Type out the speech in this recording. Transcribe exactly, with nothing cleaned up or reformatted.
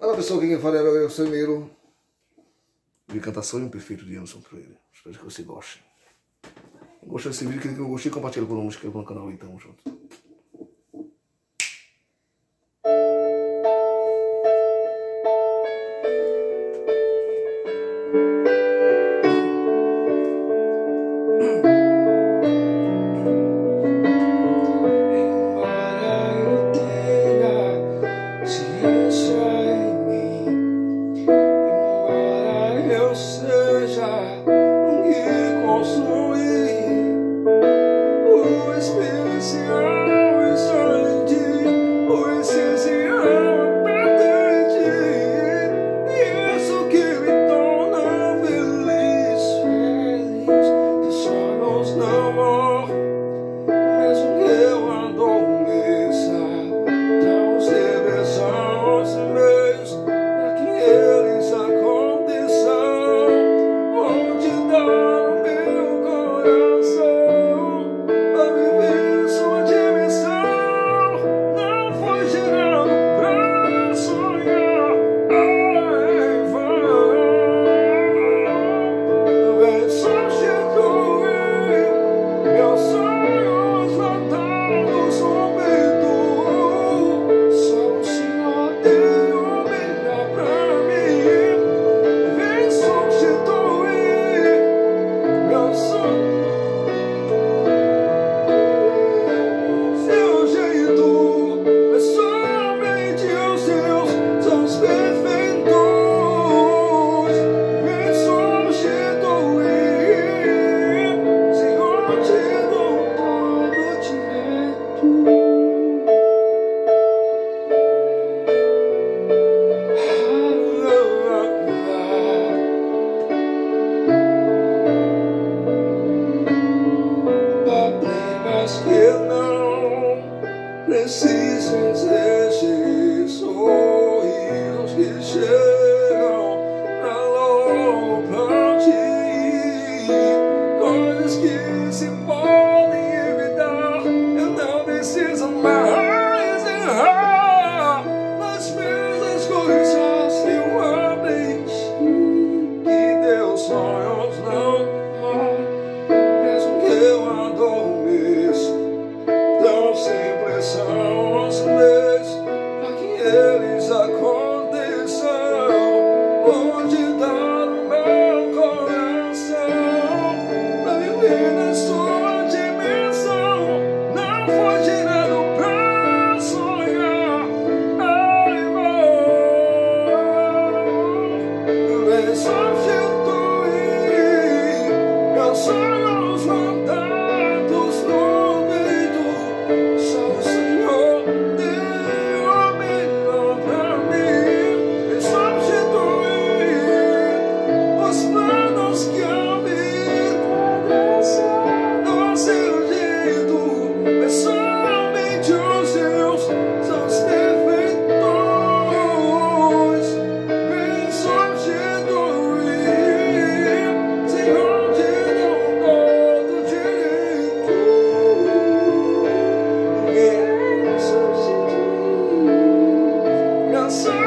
Fala pessoal, quem fala é o Semeiro de Cantação Imperfeito de Emerson Freire. Espero que você goste. Gostou desse vídeo, que eu gostei, compartilha com o inscreva no canal e tamo junto. Preciso exigir sorrisos que chegam pra logo pra ti. Coisas que se podem evitar, eu não preciso mais errar nas mesmas coisas que eu aprendi. Que teus sonhos não morrem, mesmo que eu adormeça. Tão simples são os leis para que eles aconteçam. Onde dar o meu coração para viver na sua dimensão? Não foi tirado pra sonhar. Ai, vou vem substituir meus sonhos mandados no peito. Só o Senhor deu o melhor pra mim. E substituir os planos que eu vi do seu jeito. É somente os seus são os perfeitos. Vem substituir, Senhor, te dou todo direito. Vem substituir meus sonhos.